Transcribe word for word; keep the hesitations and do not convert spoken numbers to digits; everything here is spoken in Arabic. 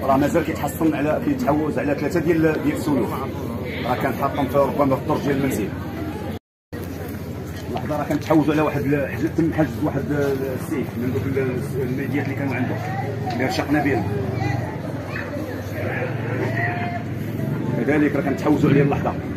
راه مازال كيتحصل على كيتحوز على ثلاثه ديال ديال السيوف، راه كان حاطهم في ربما في الدرج ديال المنزل. لحظه راه كنتحوزوا على واحد تم حجز واحد السيف من دوك الميديات اللي كانوا عنده اللي رشقنا بهم، كذلك راه كنتحوزوا عليه اللحظه.